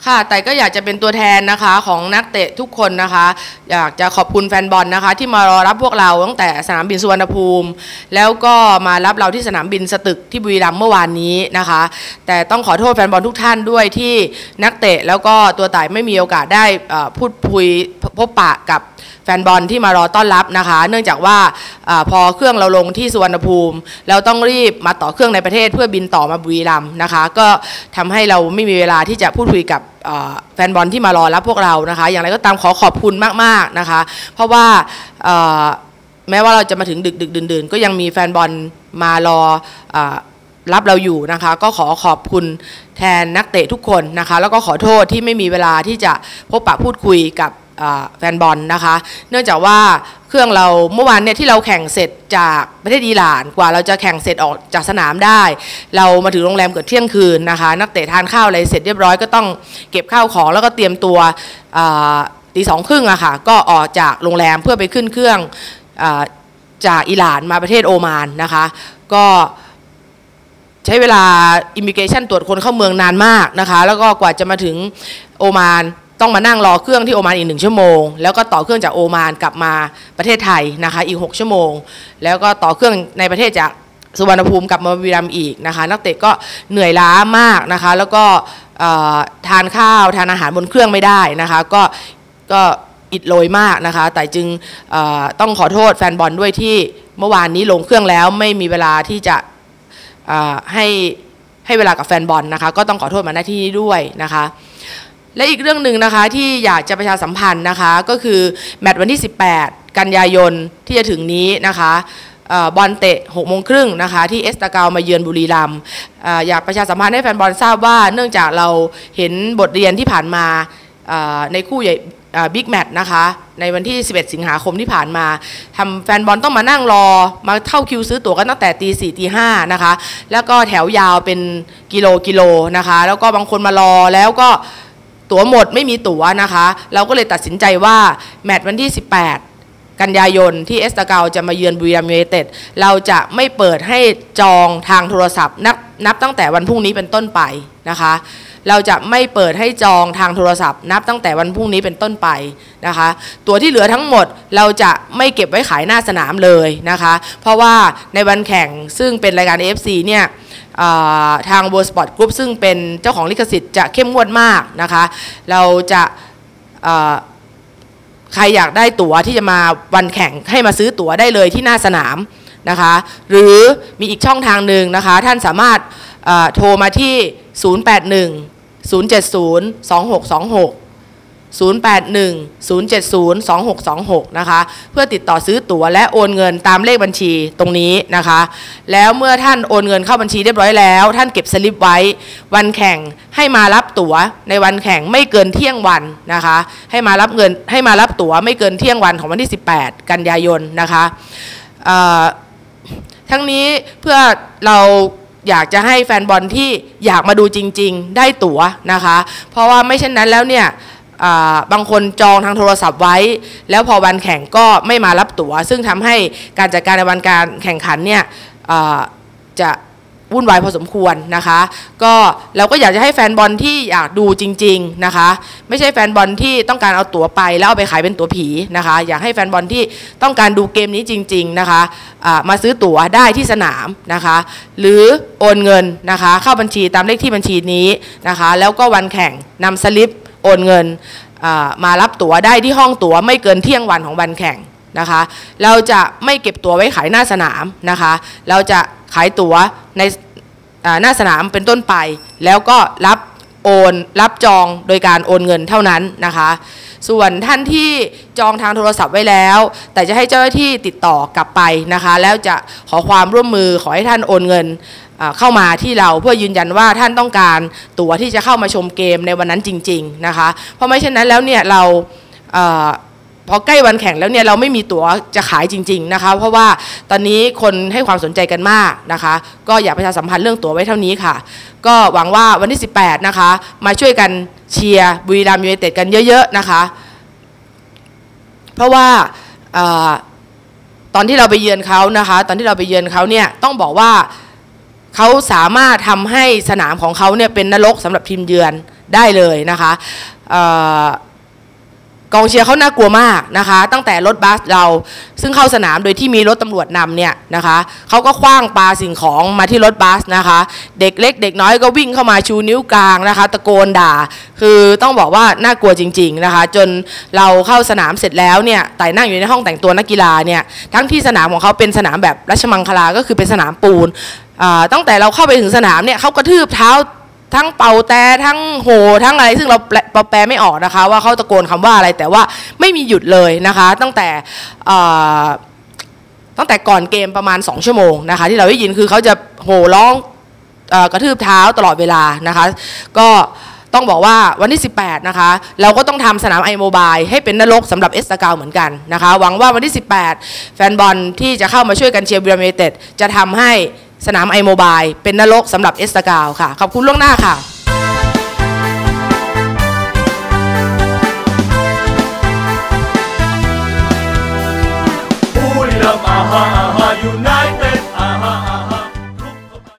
ค่ะแต่ก็อยากจะเป็นตัวแทนนะคะของนักเตะทุกคนนะคะอยากจะขอบคุณแฟนบอลนะคะที่มารอรับพวกเราตั้งแต่สนามบินสุวรรณภูมิแล้วก็มารับเราที่สนามบินสตึกที่บุรีรัมย์เมื่อวานนี้นะคะแต่ต้องขอโทษแฟนบอลทุกท่านด้วยที่นักเตะแล้วก็ตัวต่ายไม่มีโอกาสได้พูดคุยพบปะกับแฟนบอลที่มารอต้อนรับนะคะเนื่องจากว่าพอเครื่องเราลงที่สุวรรณภูมิเราต้องรีบมาต่อเครื่องในประเทศเพื่อบินต่อมาบุรีรัมย์นะคะก็ทำให้เราไม่มีเวลาที่จะพูดคุยกับแฟนบอลที่มารอรับพวกเรานะคะอย่างไรก็ตามขอขอบคุณมากๆนะคะเพราะว่าแม้ว่าเราจะมาถึงดึกดื่นๆก็ยังมีแฟนบอลมารอรับเราอยู่นะคะก็ขอขอบคุณแทนนักเตะทุกคนนะคะแล้วก็ขอโทษที่ไม่มีเวลาที่จะพบปะพูดคุยกับแฟนบอลนะคะเนื่องจากว่าเครื่องเราเมื่อวานเนี่ยที่เราแข่งเสร็จจากประเทศอิหร่านกว่าเราจะแข่งเสร็จออกจากสนามได้เรามาถึงโรงแรมเกือบเที่ยงคืนนะคะนักเตะทานข้าวอะไรเสร็จเรียบร้อยก็ต้องเก็บข้าวของแล้วก็เตรียมตัวตี 2:30อะค่ะก็ออกจากโรงแรมเพื่อไปขึ้นเครื่องจากอิหร่านมาประเทศโอมานนะคะก็ใช้เวลาอิมิเกชันตรวจคนเข้าเมืองนานมากนะคะแล้วก็กว่าจะมาถึงโอมานต้องมานั่งรอเครื่องที่โอมานอีก1 ชั่วโมงแล้วก็ต่อเครื่องจากโอมานกลับมาประเทศไทยนะคะอีก6 ชั่วโมงแล้วก็ต่อเครื่องในประเทศจากสุวรรณภูมิกลับมาบุรีรัมย์อีกนะคะนักเตะก็เหนื่อยล้ามากนะคะแล้วก็ทานข้าวทานอาหารบนเครื่องไม่ได้นะคะก็อิดโรยมากนะคะแต่จึงต้องขอโทษแฟนบอลด้วยที่เมื่อวานนี้ลงเครื่องแล้วไม่มีเวลาที่จะให้เวลากับแฟนบอลนะคะก็ต้องขอโทษมาณที่นี้ด้วยนะคะและอีกเรื่องหนึ่งนะคะที่อยากจะประชาสัมพันธ์นะคะก็คือแมตช์วันที่18 กันยายนที่จะถึงนี้นะคะบอลเตะ 18:30 นะคะที่เอสตาเกามาเยือนบุรีรัมย์อยากประชาสัมพันธ์ให้แฟนบอลทราบว่าเนื่องจากเราเห็นบทเรียนที่ผ่านมาในคู่ใหญ่บิ๊กแมตช์นะคะในวันที่11 สิงหาคมที่ผ่านมาทำแฟนบอลต้องมานั่งรอมาเข้าคิวซื้อตั๋วกันตั้งแต่ตี 4 ตี 5นะคะแล้วก็แถวยาวเป็นกิโลนะคะแล้วก็บางคนมารอแล้วก็ตั๋วหมดไม่มีตั๋วนะคะเราก็เลยตัดสินใจว่าแมตช์วันที่18 กันยายนที่เอสตาเกาจะมาเยือนบุรีรัมย์ยูไนเต็ดเราจะไม่เปิดให้จองทางโทรศัพท์นับตั้งแต่วันพรุ่งนี้เป็นต้นไปนะคะเราจะไม่เปิดให้จองทางโทรศัพท์นับตั้งแต่วันพรุ่งนี้เป็นต้นไปนะคะตั๋วที่เหลือทั้งหมดเราจะไม่เก็บไว้ขายหน้าสนามเลยนะคะเพราะว่าในวันแข่งซึ่งเป็นรายการ AFC เนี่ยทาง World Sport Group ซึ่งเป็นเจ้าของลิขสิทธิ์จะเข้มงวดมากนะคะเราจะใครอยากได้ตั๋วที่จะมาวันแข่งให้มาซื้อตั๋วได้เลยที่หน้าสนามนะคะหรือมีอีกช่องทางหนึ่งนะคะท่านสามารถโทรมาที่081-070-2626 081-070-2626 นะคะเพื่อติดต่อซื้อตั๋วและโอนเงินตามเลขบัญชีตรงนี้นะคะแล้วเมื่อท่านโอนเงินเข้าบัญชีเรียบร้อยแล้วท่านเก็บสลิปไว้วันแข่งให้มารับตั๋วในวันแข่งไม่เกินเที่ยงวันนะคะให้มารับตั๋วไม่เกินเที่ยงวันของวันที่18 กันยายนนะคะทั้งนี้เพื่อเราอยากจะให้แฟนบอลที่อยากมาดูจริงๆได้ตั๋วนะคะเพราะว่าไม่เช่นนั้นแล้วเนี่ยบางคนจองทางโทรศัพท์ไว้แล้วพอวันแข่งก็ไม่มารับตั๋วซึ่งทำให้การจัดการในวันการแข่งขันเนี่ยจะวุ่นวายพอสมควรนะคะก็เราก็อยากจะให้แฟนบอลที่อยากดูจริงๆนะคะไม่ใช่แฟนบอลที่ต้องการเอาตั๋วไปแล้วเอาไปขายเป็นตั๋วผีนะคะอยากให้แฟนบอลที่ต้องการดูเกมนี้จริงๆนะคะมาซื้อตั๋วได้ที่สนามนะคะหรือโอนเงินนะคะเข้าบัญชีตามเลขที่บัญชีนี้นะคะแล้วก็วันแข่งนำสลิปโอนเงินมารับตั๋วได้ที่ห้องตั๋วไม่เกินเที่ยงวันของวันแข่งนะคะเราจะไม่เก็บตั๋วไว้ขายหน้าสนามนะคะเราจะขายตั๋วในหน้าสนามเป็นต้นไปแล้วก็รับจองโดยการโอนเงินเท่านั้นนะคะส่วนท่านที่จองทางโทรศัพท์ไว้แล้วแต่จะให้เจ้าหน้าที่ติดต่อกลับไปนะคะแล้วจะขอความร่วมมือขอให้ท่านโอนเงินเข้ามาที่เราเพื่อยืนยันว่าท่านต้องการตั๋วที่จะเข้ามาชมเกมในวันนั้นจริงๆนะคะเพราะไม่เช่นนั้นแล้วเนี่ยเราพอใกล้วันแข่งแล้วเนี่ยเราไม่มีตั๋วจะขายจริงๆนะคะเพราะว่าตอนนี้คนให้ความสนใจกันมากนะคะก็อยากประชาสัมพันธ์เรื่องตั๋วไว้เท่านี้ค่ะก็หวังว่าวันที่18นะคะมาช่วยกันเชียร์บุรีรัมย์ยูไนเต็ดกันเยอะๆนะคะเพราะว่าตอนที่เราไปเยือนเขานะคะตอนที่เราไปเยือนเขาเนี่ยต้องบอกว่าเขาสามารถทำให้สนามของเขาเนี่ยเป็นนรกสำหรับทีมเยือนได้เลยนะคะกองเชียร์เขาน่ากลัวมากนะคะตั้งแต่รถบัสเราซึ่งเข้าสนามโดยที่มีรถตำรวจนำเนี่ยนะคะเขาก็คว้างปาสิ่งของมาที่รถบัสนะคะเด็กเล็กเด็กน้อยก็วิ่งเข้ามาชูนิ้วกลางนะคะตะโกนด่าคือต้องบอกว่าน่ากลัวจริงๆนะคะจนเราเข้าสนามเสร็จแล้วเนี่ยแต่นั่งอยู่ในห้องแต่งตัวนักกีฬาเนี่ยทั้งที่สนามของเขาเป็นสนามแบบราชมังคลาก็คือเป็นสนามปูนตั้งแต่เราเข้าไปถึงสนามเนี่ยเขากระทืบเท้าทั้งเป่าแต่ทั้งโหทั้งอะไรซึ่งเราแปลไม่ออกนะคะว่าเขาตะโกนคำว่าอะไรแต่ว่าไม่มีหยุดเลยนะคะตั้งแต่ก่อนเกมประมาณ2 ชั่วโมงนะคะที่เราได้ยินคือเขาจะโห่ร้องกระทืบเท้าตลอดเวลานะคะก็ต้องบอกว่าวันที่18นะคะเราก็ต้องทำสนามiMobileให้เป็นนรกสำหรับเอสตากาวเหมือนกันนะคะหวังว่าวันที่18แฟนบอลที่จะเข้ามาช่วยกันเชียร์บุรีรัมย์ยูไนเต็ดจะทำให้สนามiMobileเป็นนรกสำหรับเอสตากาวค่ะขอบคุณล่วงหน้าค่ะบุรีรัมย์ยูไน